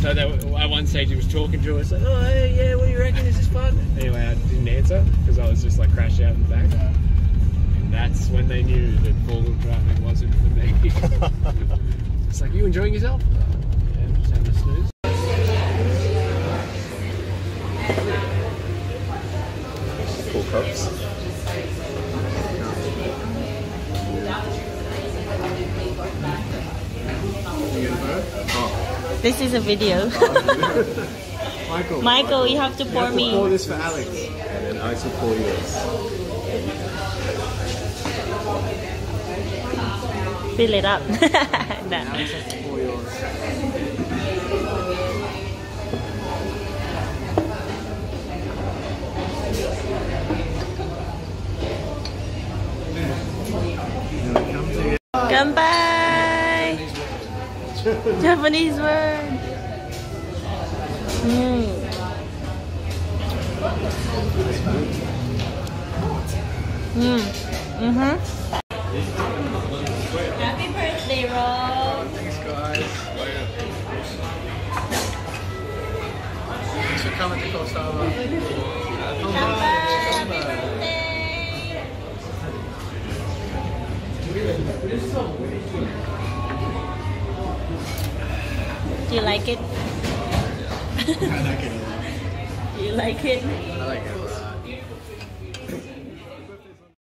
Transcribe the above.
So at one stage he was talking to us like, oh hey, yeah, what do you reckon? Is this fun? Anyway, I didn't answer because I was just like crashed out in the back. And that's when they knew that four-wheel driving wasn't for me. It's like, you enjoying yourself? Yeah, just having a snooze. Cool coffs. This is a video. Michael, you have to pour me. Pour this for Alex, and then Alex will pour yours. Fill it up. No. Alex has to pour yours. Kanpai! Japanese word. Happy birthday, Rob. Thanks, guys. Thanks for coming to Costa Harbour. Happy birthday. Do you like it? I like it. Do you like it?